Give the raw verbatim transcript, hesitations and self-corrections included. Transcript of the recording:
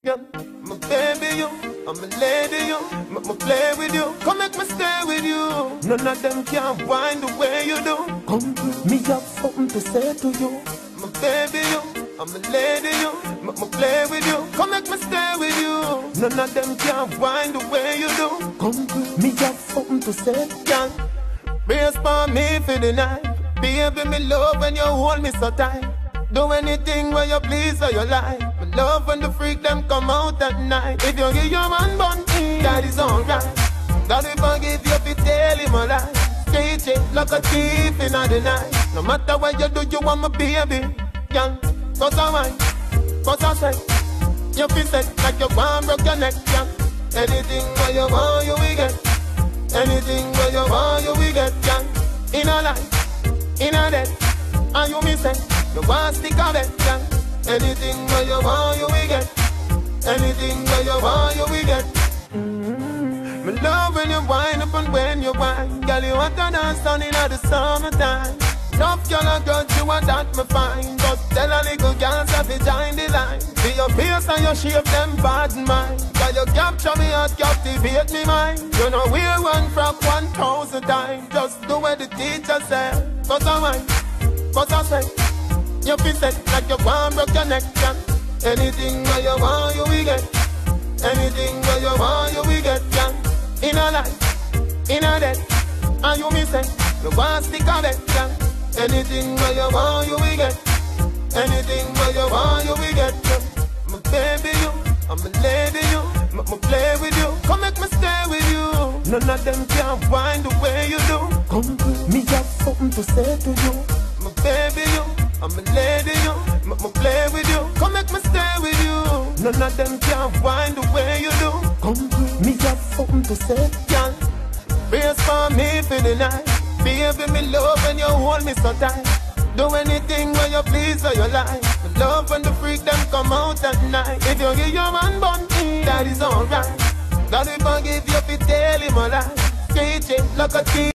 Yeah, my baby you, I'm a lady you, make me play with you, come make me stay with you. None of them can wind the way you do. Come to me, have something to say to you. My baby you, I'm a lady you, make me play with you, come make me stay with you. None of them can wind the way you do. Come to me, have something to say, girl. Brace for me for the night, baby me love when you hold me so tight. Do anything where you please or you like. My love when the freak them come out at night. If you give your man bun, that is alright. God will forgive you if you tell him a lie. Straight it like a thief in the night. No matter what you do, you want my baby. Young, cause I wine, cause I say you feel set like you want broke your neck, young. Anything where you want, you will get. Anything where you want, you will get, young. In a life, in a death, and you miss it. You want stick of it, yeah. Anything where you want, you will get. Anything where you want, you will get. Mm-hmm. Me love when you wind up and when you whine. Girl, you want to dance down in the summertime. Enough girl and girl, you want that me fine. But tell a little girl to be join the line. Be your face and your shape, them bad mind. Girl, you capture me heart, captivate me mind. You know wear one frock one thousand times. Just do what the teacher said. Cause I whine, cause I say you feel set like you want broke your neck, yeah. Anything where you want, you will get. Anything where you want, you will get, yeah. In a life, in a death, and you miss it. You want stick of it, yeah. Anything where you want, you will get. Anything where you want, you will get, yeah. My baby you, I'm a lady you, make me play with you, come make me stay with you. None of them can wind the way you do. Come to me, have something to say to you. My baby you, I'm a lady you, make me play with you, come make me stay with you. None of them can wind the way you do. Come to me, have something to say, girl. Brace for me for the night, baby me love when you hold me so tight. Do anything where you please or you like. Me love when the freak them come out at night. If you give your man bun, that is alright. God will forgive you if you tell him a lie. Straight it like a thief.